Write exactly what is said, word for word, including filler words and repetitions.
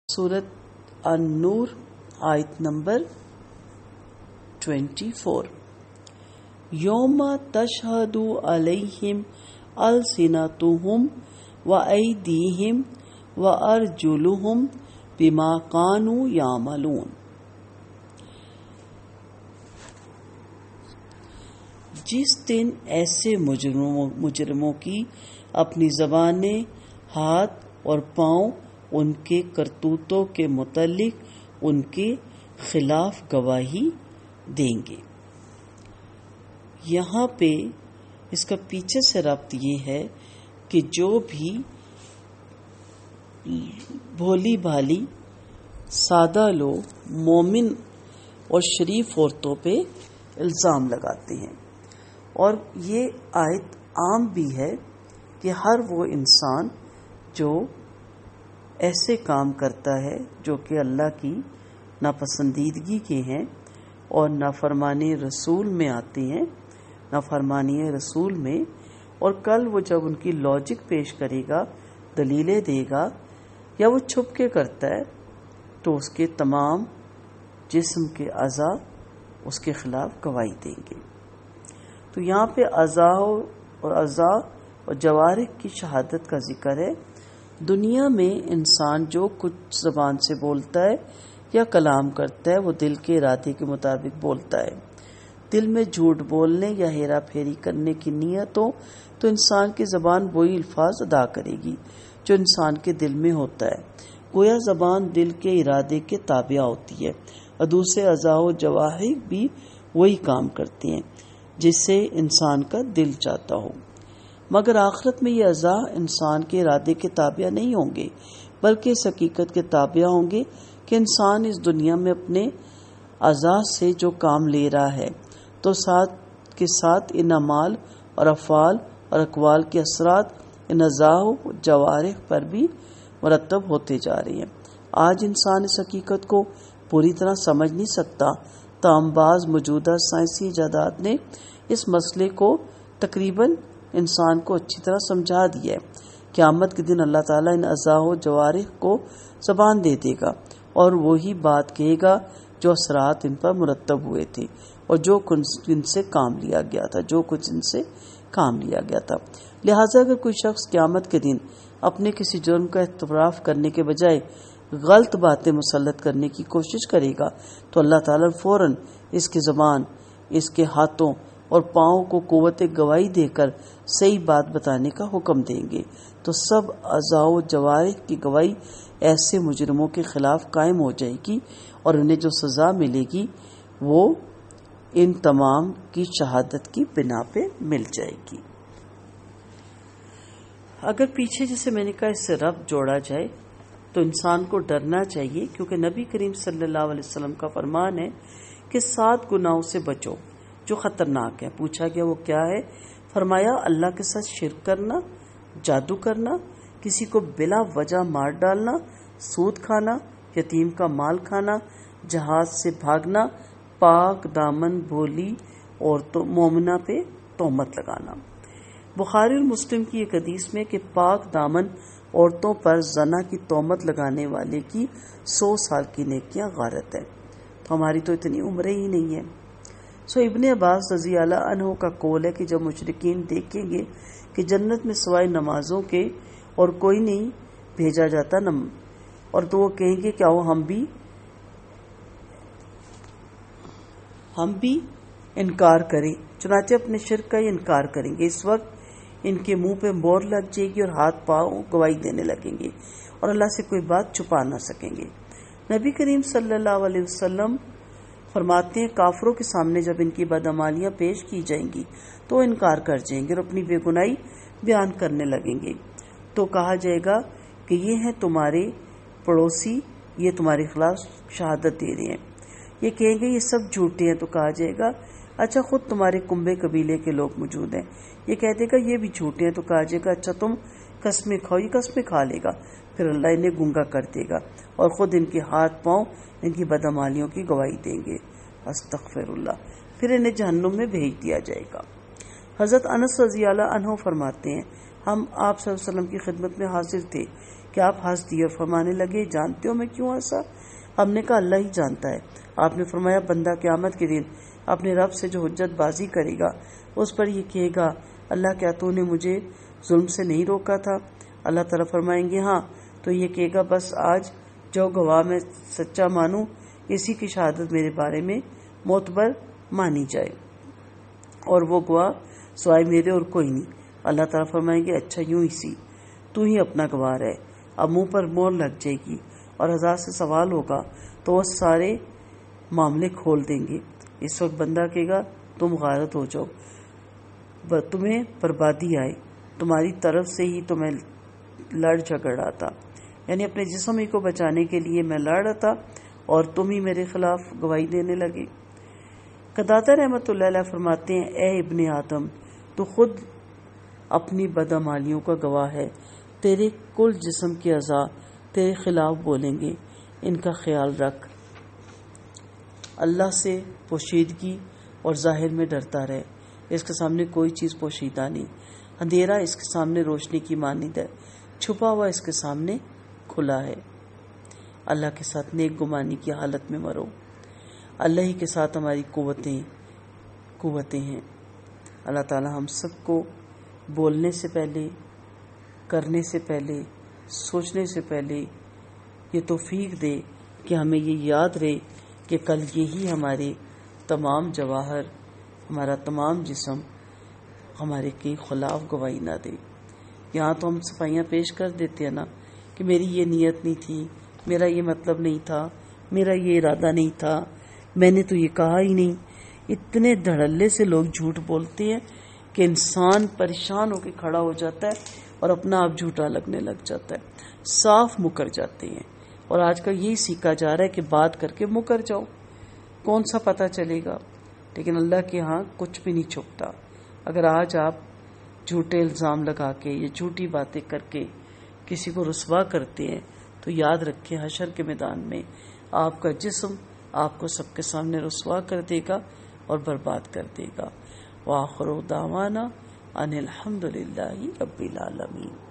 सूरत अन-नूर आयत नंबर चौबीस। यौमा तशहदु अलैहिम अलसिनतुहुम व ऐदीहिम व अर्जुलुहुम बिमा कानू यामलून। जिस दिन ऐसे मुजरिमों मुजरिमों की अपनी ज़बानें, हाथ और पाँव उनके करतूतों के मुतल्लिक उनके खिलाफ गवाही देंगे। यहाँ पे इसका पीछे से रब्त ये है कि जो भी भोली भाली सादा लोग मोमिन और शरीफ औरतों पे इल्ज़ाम लगाते हैं, और ये आयत आम भी है कि हर वो इंसान जो ऐसे काम करता है जो कि अल्लाह की नापसंदीदगी के हैं और नाफरमानी रसूल में आते हैं, नाफरमानी रसूल में, और कल वो जब उनकी लॉजिक पेश करेगा, दलीलें देगा, या वो छुप के करता है, तो उसके तमाम जिस्म के अज़ा उसके खिलाफ गवाही देंगे। तो यहाँ पे अज़ा और अज़ा और जवारिह की शहादत का जिक्र है। दुनिया में इंसान जो कुछ ज़बान से बोलता है या कलाम करता है वो दिल के इरादे के मुताबिक बोलता है। दिल में झूठ बोलने या हेरा फेरी करने की नीयत हो तो इंसान की ज़बान वही अल्फाज अदा करेगी जो इंसान के दिल में होता है। गोया ज़बान दिल के इरादे के ताबिया होती है और दूसरे अज़ा व जवाहिर भी वही काम करते हैं जिससे इंसान का दिल चाहता हो। मगर आखिरत में ये अज़ा इंसान के इरादे के ताबिया नहीं होंगे, बल्कि इस हकीकत के ताबिया होंगे कि इंसान इस दुनिया में अपने अज़ा से जो काम ले रहा है तो साथ के साथ इन अमाल और अफ़ाल और अक़वाल के असरात इन अज़ा व जवारिह पर भी मुरतब होते जा रहे हैं। आज इंसान इस हकीकत को पूरी तरह समझ नहीं सकता, ताहम बाज़ मौजूदा साइंसी इजादात ने इस मसले को तकरीबन इंसान को अच्छी तरह समझा दिया है। क़यामत के दिन अल्लाह ताला इन अज़ा व जवारिह को ज़बान दे देगा और वही बात कहेगा जो असरात इन पर मुरतब हुए थे और जो कुछ इनसे काम लिया गया था जो कुछ इनसे काम लिया गया था। लिहाजा अगर कोई शख्स क़यामत के दिन अपने किसी जुर्म का इतराफ़ करने के बजाय गलत बातें मुसल्लत करने की कोशिश करेगा तो अल्लाह ताला फौरन इसकी ज़बान, इसके हाथों और पाँव को कुव्वत गवाही देकर सही बात बताने का हुक्म देंगे। तो सब अज़ा व जवारिह की गवाही ऐसे मुजरिमों के खिलाफ कायम हो जाएगी और उन्हें जो सज़ा मिलेगी वो इन तमाम की शहादत की बिना पे मिल जाएगी। अगर पीछे जैसे मैंने कहा इससे रब्त जोड़ा जाए तो इंसान को डरना चाहिए, क्योंकि नबी करीम सल्लल्लाहु अलैहि वसल्लम का फरमान है कि सात गुनाहों से बचो जो खतरनाक है। पूछा गया वो क्या है? फरमाया अल्लाह के साथ शिर्क करना, जादू करना, किसी को बिला वजह मार डालना, सूद खाना, यतीम का माल खाना, जहाज से भागना, पाक दामन भोली औरतों मोमिना पे तोहमत लगाना। बुखारी और मुस्लिम की एक हदीस में कि पाक दामन औरतों पर जना की तोहमत लगाने वाले की सौ साल की नेकियां गारत है। तो हमारी तो इतनी उम्रें ही नहीं है। सो इब्ने अब्बास रज़ी अल्लाह अन्हु का कौल है कि जब मुशरिकीन देखेंगे कि जन्नत में सिवाय नमाजों के और कोई नहीं भेजा जाता नम और तो वो कहेंगे क्या वो हम भी हम भी इनकार करें, चुनाचे अपने शिर्क का ही इनकार करेंगे। इस वक्त इनके मुंह पे मोहर लग जाएगी और हाथ पांव गवाही देने लगेंगे और अल्लाह से कोई बात छुपा ना सकेंगे। नबी करीम सल्लल्लाहु अलैहि वसल्लम फरमाते हैं काफिरों के सामने जब इनकी बदअमालियां पेश की जाएंगी तो इनकार कर जाएंगे और अपनी बेगुनाही बयान करने लगेंगे। तो कहा जाएगा कि ये हैं तुम्हारे पड़ोसी, ये तुम्हारे खिलाफ शहादत दे रहे हैं। ये कहेंगे ये सब झूठे हैं। तो कहा जाएगा अच्छा खुद तुम्हारे कुंबे कबीले के लोग मौजूद हैं। ये कह देगा ये भी झूठे हैं। तो कहा जाएगा अच्छा तुम कसमें खाओ। ये कसमें खा लेगा। फिर अल्लाह इन्हें गुंगा कर देगा और खुद इनके हाथ पांव इनकी बदअमालियों की गवाही देंगे। अस्तगफिरुल्लाह। फिर इन्हें जहन्नुम में भेज दिया जाएगा। हज़रत अनस रज़ी अल्लाह अन्हु फरमाते हैं हम आप सल्लल्लाहु अलैहि वसल्लम की खिदमत में हाजिर थे کہ آپ ہنس دیے اور فرمانے لگے جانتے ہو میں کیوں ہنسا؟ ہم نے کہا اللہ ہی جانتا ہے۔ آپ نے فرمایا بندہ قیامت کے دن اپنے رب سے جو حجت بازی کرے گا اس پر یہ کہے گا اللہ کیا تو نے مجھے ظلم سے نہیں روکا تھا؟ اللہ تعالیٰ فرمائیں گے ہاں، تو یہ کہے گا بس آج جو گواہ میں سچا مانوں اسی کی شہادت میرے بارے میں معتبر مانی جائے، اور وہ گواہ سوائے میرے اور کوئی نہیں۔ اللہ تعالیٰ فرمائیں گے اچھا یوں ہی سی، تو ہی اپنا گواہ رہے۔ اب منہ پر مور لگ جائے گی اور ہزار سے سوال ہوگا تو وہ سارے معاملے کھول دیں گے۔ اس وقت بندہ کہے گا تم غارت ہو جاؤ، تمہیں بربادی آئے، تمہاری طرف سے ہی تو میں لڑ جھگڑ رہا تھا، یعنی اپنے جسم ہی کو بچانے کے لیے میں لڑ رہا تھا اور تم ہی میرے خلاف گواہی دینے لگے۔ قتادہ رحمۃ اللہ علیہ فرماتے ہیں اے ابن آدم تو خود اپنی بدعمالیوں کا گواہ ہے، تیرے کل جسم کے اعضاء تیرے خلاف بولیں گے، ان کا خیال رکھ۔ اللہ سے پوشیدگی اور ظاہر میں ڈرتا رہے، اس کے سامنے کوئی چیز پوشیدہ نہیں، اندھیرا اس کے سامنے روشنی کی مانند ہے، چھپا ہوا اس کے سامنے کھلا ہے۔ اللہ کے ساتھ نیک گمانی کی حالت میں مرو، اللہ ہی کے ساتھ ہماری قوتیں قوتیں ہیں۔ اللہ تعالی ہم سب کو بولنے سے پہلے، کرنے سے پہلے، سوچنے سے پہلے یہ توفیق دے کہ ہمیں یہ یاد رہے کہ کل یہی ہمارے تمام جواہر، ہمارا تمام جسم ہمارے کے خلاف گواہی نہ دے۔ یہاں تو ہم صفائیاں پیش کر دیتے ہیں نا کہ میری یہ نیت نہیں تھی، میرا یہ مطلب نہیں تھا، میرا یہ ارادہ نہیں تھا، میں نے تو یہ کہا ہی نہیں۔ اتنے دھڑلے سے لوگ جھوٹ بولتے ہیں کہ انسان پریشان ہو کے کھڑا ہو جاتا ہے اور اپنا آپ جھوٹا لگنے لگ جاتا ہے، صاف مکر جاتے ہیں۔ اور آج کل یہی سیکھا جا رہا ہے کہ بات کر کے مکر جاؤ، کون سا پتہ چلے گا؟ لیکن اللہ کے ہاں کچھ بھی نہیں چھپتا۔ اگر آج آپ جھوٹے الزام لگا کے یا جھوٹی باتیں کر کے کسی کو رسوا کرتے ہیں تو یاد رکھیں حشر کے میدان میں آپ کا جسم آپ کو سب کے سامنے رسوا کر دے گا اور برباد کر دے گا۔ وآخر دعوانا ان الحمد للہ رب العالمین۔